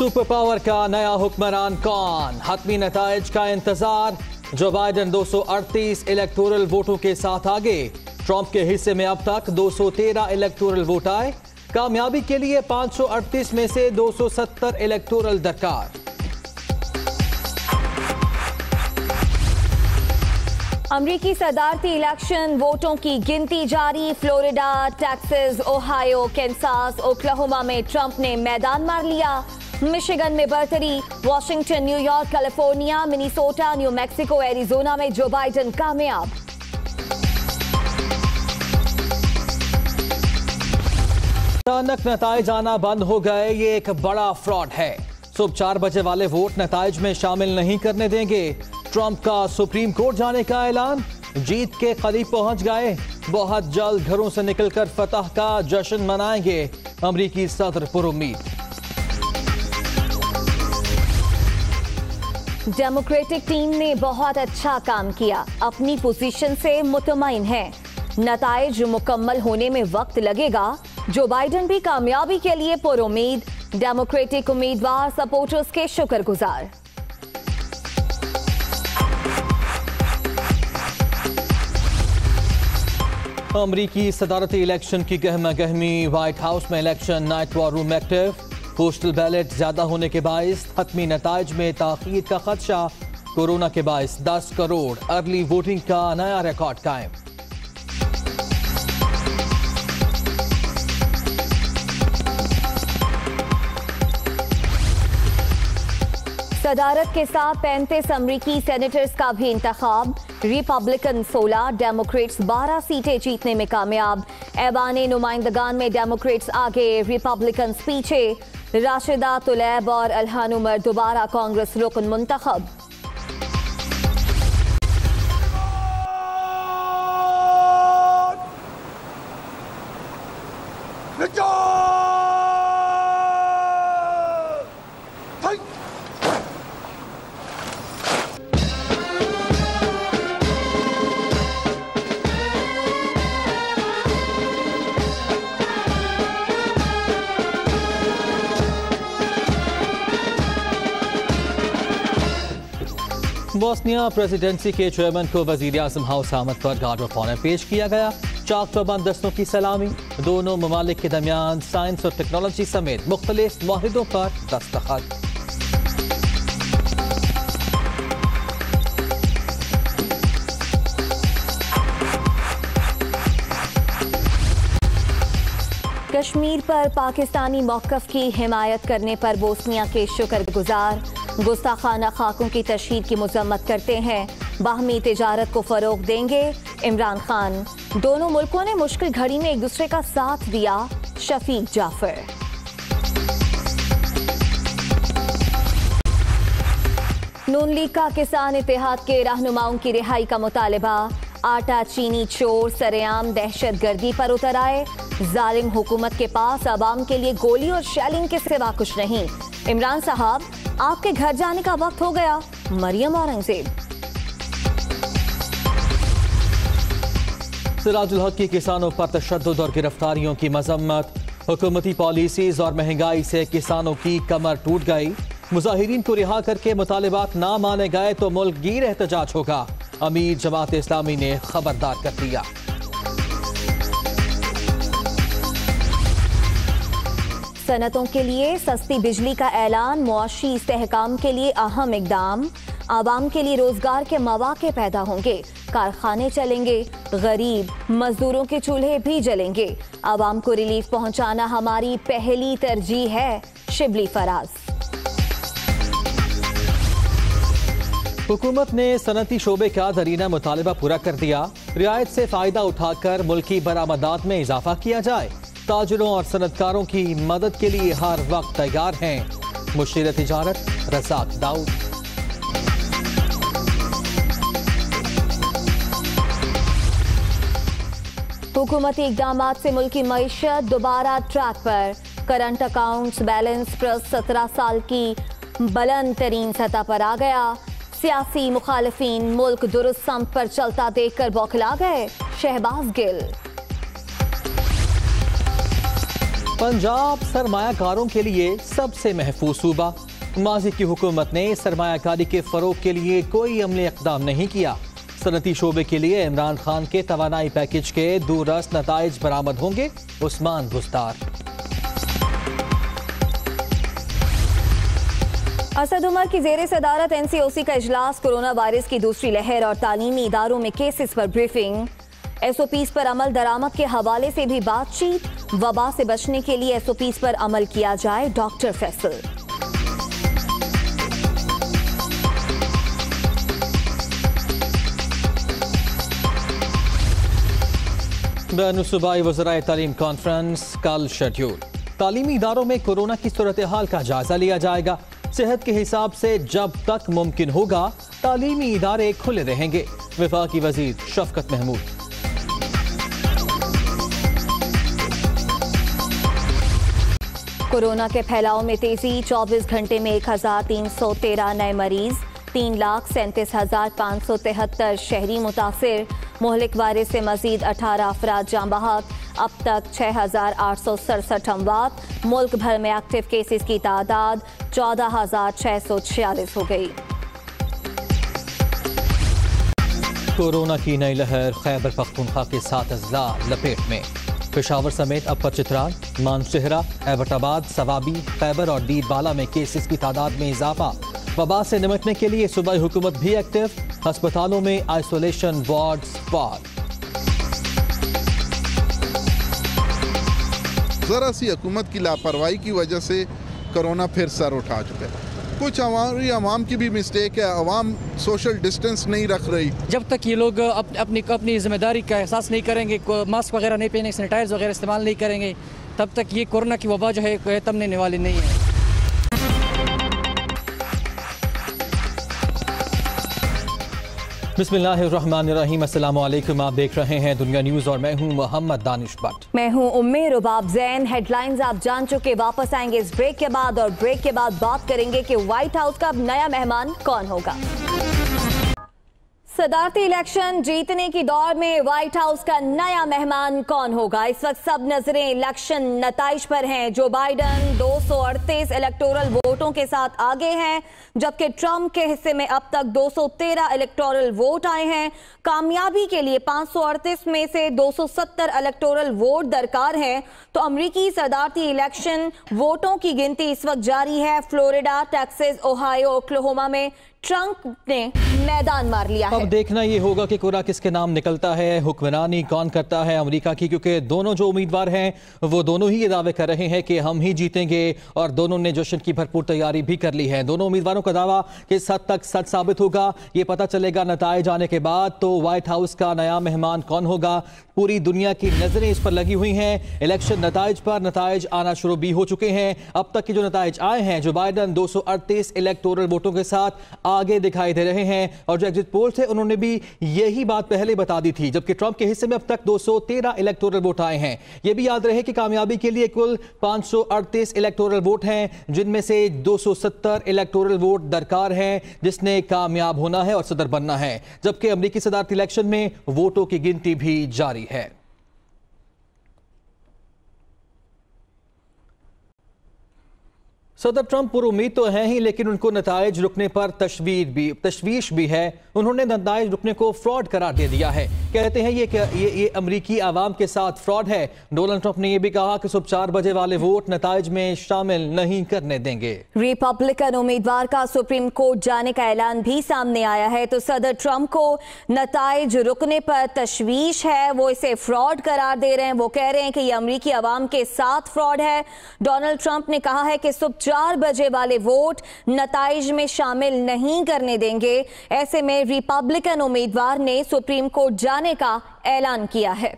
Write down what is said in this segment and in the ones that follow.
Super power का नया हुक्मरान कौन? हतमी नताइज का इंतजार। जो बाइडन 238 इलेक्टोरल वोटों के साथ आगे। ट्रंप के हिस्से में अब तक 213 इलेक्टोरल वोट आए। कामयाबी के लिए 538 में से 270 इलेक्टोरल दरकार। अमरीकी सदारती इलेक्शन वोटों की गिनती जारी। Florida, Texas, Ohio, Kansas, Oklahoma में ट्रंप ने मैदान मार लिया। मिशिगन में बरतरी। Washington, New York, California, Minnesota, New Mexico, Arizona में जो बाइडन कामयाब। अचानक नताइज आना बंद हो गए, ये एक बड़ा फ्रॉड है। सुबह 4 बजे वाले वोट नताइज में शामिल नहीं करने देंगे। ट्रंप का सुप्रीम कोर्ट जाने का ऐलान। जीत के करीब पहुंच गए। बहुत जल्द घरों से निकलकर फतह का जश्न मनाएंगे। अमरीकी सदर पुरुम्मीद। डेमोक्रेटिक टीम ने बहुत अच्छा काम किया, अपनी पोजीशन से मुतमईन है। नताइज मुकम्मल होने में वक्त लगेगा। जो बाइडन भी कामयाबी के लिए पुरुम्मीद। डेमोक्रेटिक उम्मीदवार सपोर्टर्स के शुक्रगुजार। अमरीकी सदारती इलेक्शन की गहमा गहमी। व्हाइट हाउस में election night war room active. Postal ballot ज्यादा होने के बायस हतमी नताइज में ताखीर का खदशा। कोरोना के बायस 10 करोड़ अर्ली वोटिंग का नया रिकॉर्ड कायम। सदारत के साथ 35 अमरीकी सेनेटर्स का भी इंतखाब। रिपब्लिकन 16, डेमोक्रेट्स 12 सीटें जीतने में कामयाब। ऐवान नुमाइंदगान में डेमोक्रेट्स आगे, रिपब्लिकन पीछे। राशिदा तुलैब और अल्हान उमर दोबारा कांग्रेस रुकन मुंतखब। बोस्निया प्रेसिडेंसी के चेयरमैन को वज़ीर-ए-आज़म हाउस आमद पर गार्ड ऑफ ऑनर पेश किया गया। चाक चौबंद दस्तों की सलामी। दोनों ममालिक के दरमियान साइंस और टेक्नोलॉजी समेत मुख्तलिफ मुआहिदों पर दस्तखत। कश्मीर पर पाकिस्तानी मौक़िफ़ की हिमायत करने पर बोस्निया के शुक्रगुजार। गुस्ताखाना खाकों की तशहीद की मज़म्मत करते हैं। बाहमी तिजारत को फ़रोग़ देंगे। इमरान खान। दोनों मुल्कों ने मुश्किल घड़ी में एक दूसरे का साथ दिया। शफीक जाफर। नून लीग का किसान इत्तेहाद के रहनुमाओं की रिहाई का मुतालबा। आटा चीनी चोर सरेआम दहशतगर्दी पर उतर आए। जालिम हुकूमत के पास अवाम के लिए गोली और शेलिंग के सिवा कुछ नहीं। इमरान साहब, आपके घर जाने का वक्त हो गया। मरियम औरंगजेब। सिराजुल हक की किसानों पर तशद्दुद और गिरफ्तारियों की मजम्मत। हुकूमती पॉलिसीज और महंगाई से किसानों की कमर टूट गई। मुजाहिरीन को रिहा करके मुतालिबात ना माने गए तो मुल्क गिर एहतजाज होगा। अमीर जमात इस्लामी ने खबरदार कर दिया। सनतों के लिए सस्ती बिजली का ऐलान। मुआशी इस्तेहकाम के लिए अहम इकदाम। आवाम के लिए रोजगार के मौके पैदा होंगे। कारखाने चलेंगे। गरीब मजदूरों के चूल्हे भी जलेंगे। आवाम को रिलीफ पहुंचाना हमारी पहली तरजीह है। शिबली फराज। हुकूमत ने सनती शोबे का दरीना मुतालिबा पूरा कर दिया। रियायत से फायदा उठाकर मुल्की बरामदात में इजाफा किया जाए। ताजिरों और सनतकारों की मदद के लिए हर वक्त तैयार हैं। मुशीर तिजारत रज़ाक दाऊद। हुकूमती इक़दामात से मुल्की मईशत दोबारा ट्रैक पर। करंट अकाउंट्स बैलेंस प्लस 17 साल की बुलंद तरीन सतह पर आ गया। सियासी मुखालिफिन मुल्क दुरुस्त सम्त पर चलता देखकर बौखला गए। शहबाज गिल। पंजाब सरमायाकारों के लिए सबसे महफूज सूबा। माजी की हुकूमत ने सरमायाकारी के फरोग के लिए कोई अमली इक़दाम नहीं किया। सनती शोबे के लिए इमरान खान के तवानाई पैकेज के दूरस नताइज बरामद होंगे, उस्मान बुज़दार। असद उमर की जेर सदारत NCOC का इजलास, कोरोना वायरस की दूसरी लहर और तालीमी इदारों में केसेस पर ब्रीफिंग। SOPs पर अमल दरामद के हवाले से भी बातचीत। वबा से बचने के लिए SOPs पर अमल किया जाए, डॉक्टर फैसल। बैनुल-सूबाई वज़राए तालीम कॉन्फ्रेंस कल शेड्यूल। तालीमी इदारों में कोरोना की सूरत हाल का जायजा लिया जाएगा। सेहत के हिसाब से जब तक मुमकिन होगा तालीमी इदारे खुले रहेंगे, वफाकी वज़ीर शफकत महमूद। कोरोना के फैलाव में तेजी, 24 घंटे में 1313 नए मरीज, 3,37,573 शहरी मुतासिर। मोहलिक वायरस से मजीद 18 अफराद जाँ बहक। अब तक 6,867 अमवात। मुल्क भर में एक्टिव केसेस की तादाद 14,646 हो गई। कोरोना की नई लहर, खैबर पख्तूनख्वा के 7 अजला लपेट में। पेशावर समेत अब चित्राल, मानशहरा, एबटाबाद, सवाबी, खैबर और डीर बाला में केसेस की तादाद में इजाफा। वबा से निपटने के लिए सूबाई हुकूमत भी एक्टिव। अस्पतालों में आइसोलेशन वार्ड्स फाल। जरा सी हुकूमत की लापरवाही की वजह से कोरोना फिर सर उठा चुका है। कुछ हमारी आवाम की भी मिस्टेक है, आवाम सोशल डिस्टेंस नहीं रख रही। जब तक ये लोग अपनी जिम्मेदारी का एहसास नहीं करेंगे, मास्क वगैरह नहीं पहनेंगे, सैनिटाइजर वगैरह इस्तेमाल नहीं करेंगे, तब तक ये कोरोना की वबा जो है तमने वाली नहीं है। बिस्मिल्लाहिर्रहमानिर्रहीम, अस्सलाम वालेकुम। आप देख रहे हैं दुनिया न्यूज़ और मैं हूं मोहम्मद दानिश भट्ट। मैं हूं उम्मे रुबाब जैन। हेडलाइंस आप जान चुके। वापस आएंगे इस ब्रेक के बाद और ब्रेक के बाद बात करेंगे कि व्हाइट हाउस का अब नया मेहमान कौन होगा। सदारती इलेक्शन जीतने की दौड़ में व्हाइट हाउस का नया मेहमान कौन होगा। इस वक्त सब नजरें इलेक्शन नताइज पर हैं। जो बाइडन 238 इलेक्टोरल वोटों के साथ आगे हैं, जबकि ट्रंप के हिस्से में अब तक 213 इलेक्टोरल वोट आए हैं। कामयाबी के लिए 538 में से 270 इलेक्टोरल वोट दरकार हैं। तो अमरीकी सदारती इलेक्शन वोटों की गिनती इस वक्त जारी है। फ्लोरिडा, टेक्सास, ओहायो, ओक्लाहोमा में ट्रंप ने मैदान मार लिया है। अब देखना ये होगा कि कोरा किसके नाम निकलता है, हुक्मरानी कौन करता है अमेरिका की, क्योंकि दोनों जो उम्मीदवार हैं वो दोनों ही ये दावे कर रहे हैं कि हम ही जीतेंगे और दोनों ने जश्न की भरपूर तैयारी भी कर ली है। दोनों उम्मीदवारों का दावा किस हद तक सच साबित होगा ये पता चलेगा नताइज आने के बाद। तो व्हाइट हाउस का नया मेहमान कौन होगा, पूरी दुनिया की नजरें इस पर लगी हुई हैं। इलेक्शन नताइज पर नताइज आना शुरू भी हो चुके हैं। अब तक के जो नताइज आए हैं, जो बाइडन 238 इलेक्टोरल वोटों के साथ आगे दिखाई दे रहे हैं और जो एग्जिट पोल थे उन्होंने भी यही बात पहले बता दी थी, जबकि ट्रंप के हिस्से में अब तक 213 इलेक्टोरल वोट आए हैं। यह भी याद रहे कि कामयाबी के लिए कुल 538 इलेक्टोरल वोट हैं, जिनमें से 270 इलेक्टोरल वोट दरकार हैं जिसने कामयाब होना है और सदर बनना है, जबकि अमेरिकी सदारती इलेक्शन में वोटों की गिनती भी जारी है। सदर ट्रंप पर उम्मीद तो है ही, लेकिन उनको नताइज रुकने पर तशवीश भी है। उन्होंने नताइज रुकने को फ्रॉड करार दे दिया है। कहते हैं ये अमरीकी आवाम के साथ फ्रॉड है। डोनाल्ड ट्रंप ने यह भी कहा कि सुबह 4 बजे वाले वोट नताइज में शामिल नहीं करने देंगे। रिपब्लिकन उम्मीदवार का सुप्रीम कोर्ट जाने का ऐलान भी सामने आया है। तो सदर ट्रंप को नताइज रुकने पर तशवीश है, वो इसे फ्रॉड करार दे रहे हैं। वो कह रहे हैं कि ये अमरीकी आवाम के साथ फ्रॉड है। डोनाल्ड ट्रंप ने कहा है कि सुबह 4 बजे वाले वोट नताइज में शामिल नहीं करने देंगे। ऐसे में रिपब्लिकन उम्मीदवार ने सुप्रीम कोर्ट जाने का ऐलान किया है।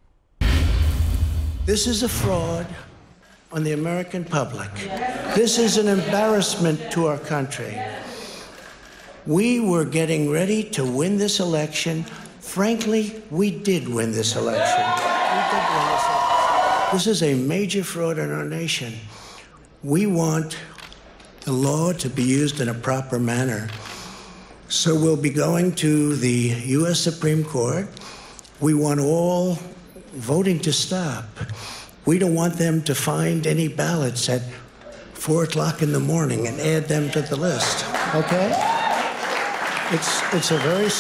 This is a fraud on the American public. This is an embarrassment to our country. We were getting ready to win this election. Frankly, we did win this election. This is a major fraud in our nation. We want the law to be used in a proper manner. So we'll be going to the U.S. Supreme Court. We want all voting to stop. We don't want them to find any ballots at 4 o'clock in the morning and add them to the list. Okay? It's a very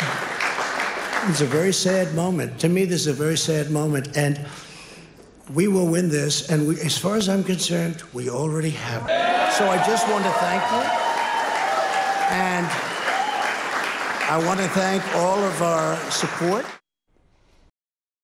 sad moment. To me, this is a very sad moment, and we will win this. And as far as I'm concerned, we already have it. So I just want to thank you, and I want to thank all of our support.